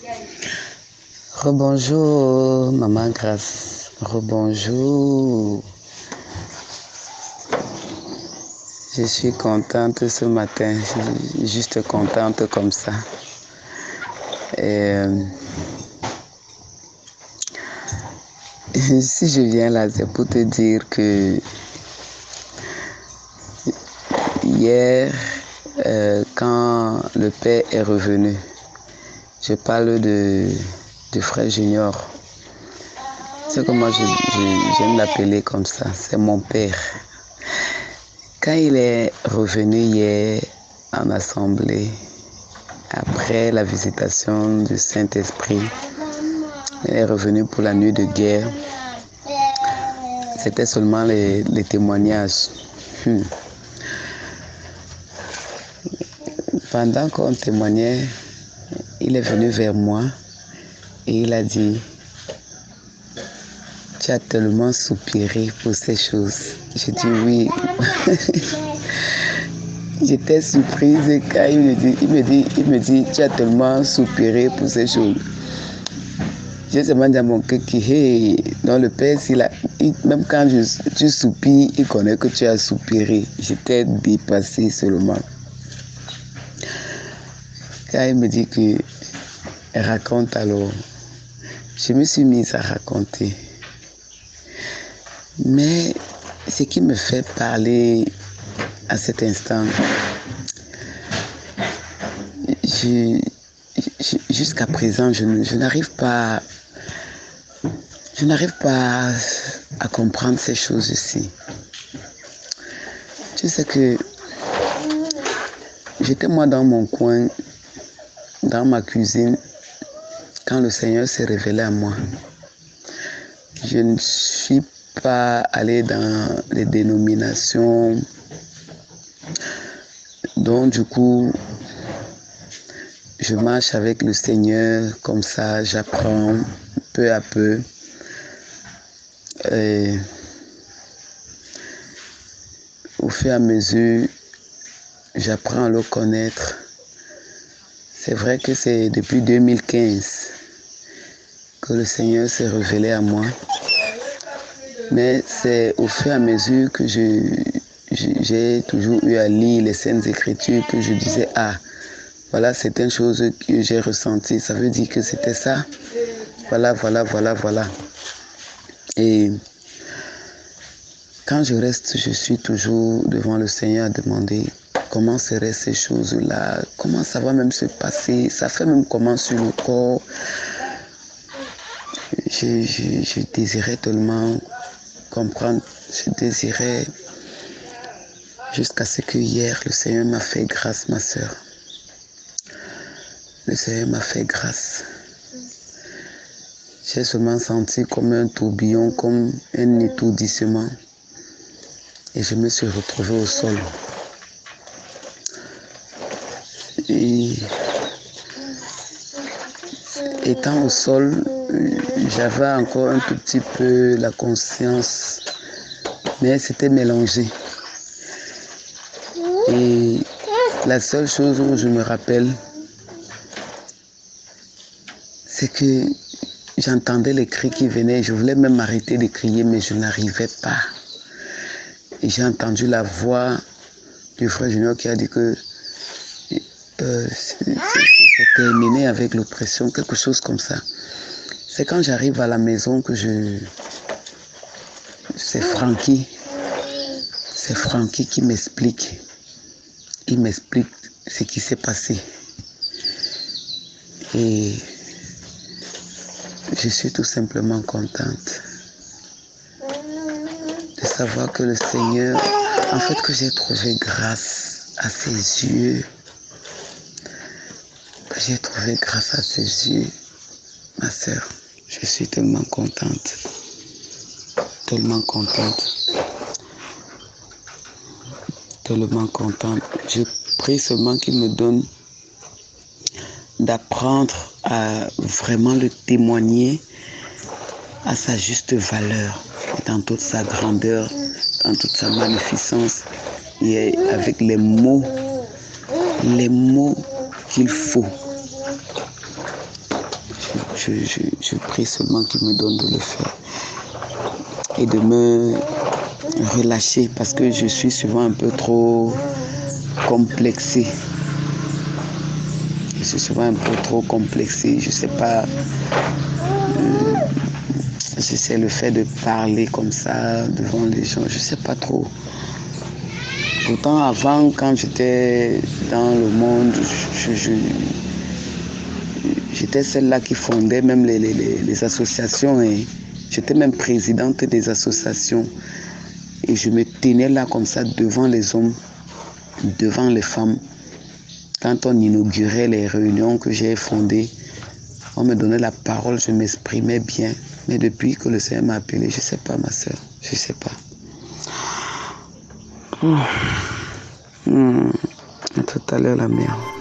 Rebonjour, Maman Grâce. Rebonjour. Je suis contente ce matin. Je suis juste contente comme ça. Et si je viens là, c'est pour te dire que hier, quand le père est revenu, je parle de frère Junior. C'est que moi j'aime l'appeler comme ça, c'est mon père. Quand il est revenu hier en assemblée, après la visitation du Saint-Esprit, il est revenu pour la nuit de guerre. C'était seulement les témoignages. Pendant qu'on témoignait, il est venu vers moi et il a dit: tu as tellement soupiré pour ces choses. J'ai dit oui. J'étais surprise quand il me dit, tu as tellement soupiré pour ces choses. J'ai seulement dit à mon cœur que, hey, dans le Père, même quand tu soupires, il connaît que tu as soupiré. J'étais dépassée seulement. Quand il me dit que raconte alors, je me suis mise à raconter. Mais ce qui me fait parler à cet instant, jusqu'à présent, je n'arrive pas à comprendre ces choses-ci. Tu sais que j'étais moi dans mon coin, dans ma cuisine, quand le Seigneur s'est révélé à moi. Je ne suis pas allé dans les dénominations, donc du coup, je marche avec le Seigneur comme ça, j'apprends peu à peu. Et au fur et à mesure, j'apprends à le connaître. C'est vrai que c'est depuis 2015 que le Seigneur s'est révélé à moi. Mais c'est au fur et à mesure que j'ai toujours eu à lire les Saintes Écritures que je disais, ah, voilà certaines choses que j'ai ressenties. Ça veut dire que c'était ça. Voilà. Et quand je reste, je suis toujours devant le Seigneur à demander comment seraient ces choses-là, comment ça va même se passer, ça fait même comment sur le corps. Je désirais tellement comprendre, je désirais jusqu'à ce que hier, le Seigneur m'a fait grâce, ma soeur. Le Seigneur m'a fait grâce. J'ai seulement senti comme un tourbillon, comme un étourdissement. Et je me suis retrouvé au sol. Et étant au sol, j'avais encore un tout petit peu la conscience, mais c'était mélangé. Et la seule chose où je me rappelle, c'est que j'entendais les cris qui venaient. Je voulais même arrêter de crier, mais je n'arrivais pas. Et j'ai entendu la voix du frère Junior qui a dit que c'est terminé avec l'oppression, quelque chose comme ça. C'est quand j'arrive à la maison que c'est Francky qui m'explique. Il m'explique ce qui s'est passé. Et je suis tout simplement contente de savoir que le Seigneur, en fait, que j'ai trouvé grâce à ses yeux. Que j'ai trouvé grâce à ses yeux, ma soeur. Je suis tellement contente. Tellement contente. Tellement contente. Je prie seulement qu'il me donne d'apprendre à vraiment le témoigner à sa juste valeur, dans toute sa grandeur, dans toute sa magnificence, et avec les mots qu'il faut. je prie seulement qu'il me donne de le faire et de me relâcher parce que je suis souvent un peu trop complexé. Je suis souvent un peu trop complexé. Je sais pas. C'est le fait de parler comme ça devant les gens. Je sais pas trop. Pourtant, avant, quand j'étais dans le monde, j'étais celle-là qui fondait même les associations. Et j'étais même présidente des associations. Et je me tenais là comme ça devant les hommes, devant les femmes. Quand on inaugurait les réunions que j'ai fondées, on me donnait la parole, je m'exprimais bien. Mais depuis que le Seigneur m'a appelé, je ne sais pas, ma soeur, je ne sais pas. À tout à l'heure, la mère.